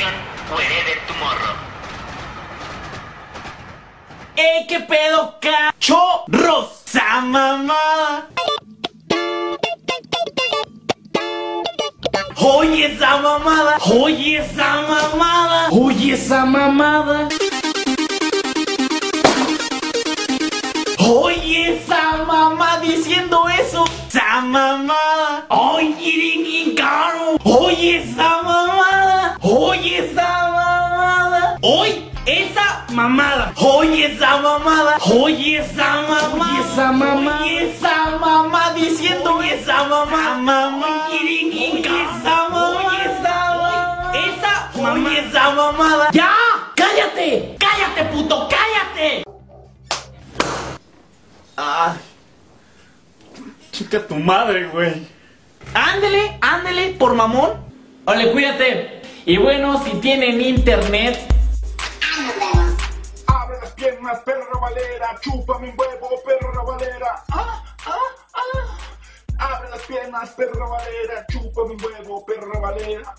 información o hereden tu morro. ¿Qué pedo, cachorros? ¡Esa mamada! Oye esa mamada, oye esa mamada, oye esa mamada. Oye esa mamá diciendo eso, esa mamada. Oye, caro. Oye esa mamada, oye esa mamada. Oye esa mamada, oye esa mamada, oye esa mamá, oye esa mamá, oye esa mamá diciendo esa mamá, oye esa mamá, oye esa mamada. ¡Ya! ¡Cállate! ¡Cállate, puto! ¡Cállate! Ah, chica tu madre, güey. Ándele, ándele, por mamón. Ole, cuídate. Y bueno, si tienen internet, abre las piernas, perra valera, chúpame un huevo, perra valera. Abre las piernas, perra valera, chúpame un huevo, perra valera.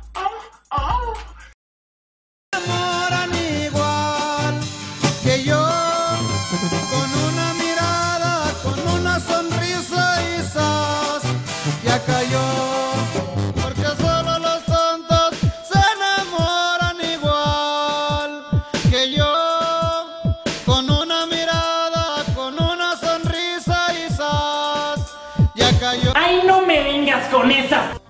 Enamoran igual que yo, con una mirada, con una sonrisa y ¡zas! Ya cayó, porque solo los tontos se enamoran igual que yo, con una mirada, con una sonrisa y ¡zas! Ya cayó. ay, no me vengas con esas